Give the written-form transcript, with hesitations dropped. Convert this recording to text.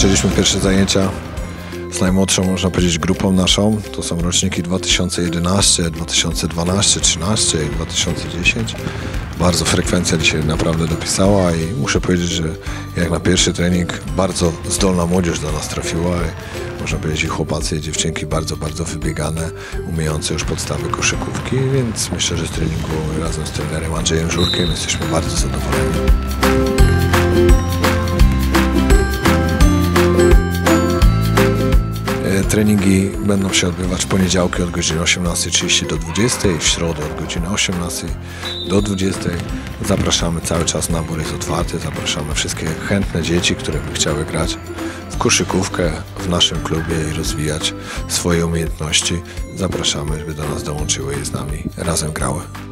Zaczęliśmy pierwsze zajęcia z najmłodszą, można powiedzieć, grupą naszą. To są roczniki 2011, 2012, 2013 i 2010. Bardzo frekwencja dzisiaj naprawdę dopisała i muszę powiedzieć, że jak na pierwszy trening bardzo zdolna młodzież do nas trafiła. Można powiedzieć, i chłopacy, i dziewczynki bardzo wybiegane, umiejące już podstawy koszykówki, więc myślę, że z treningu razem z trenerem Andrzejem Żurkiem jesteśmy bardzo zadowoleni. Treningi będą się odbywać w poniedziałki od godziny 18:30 do 20:00, w środę od godziny 18:00 do 20:00. Zapraszamy cały czas, nabór jest otwarty, zapraszamy wszystkie chętne dzieci, które by chciały grać w koszykówkę w naszym klubie i rozwijać swoje umiejętności. Zapraszamy, by do nas dołączyły i z nami razem grały.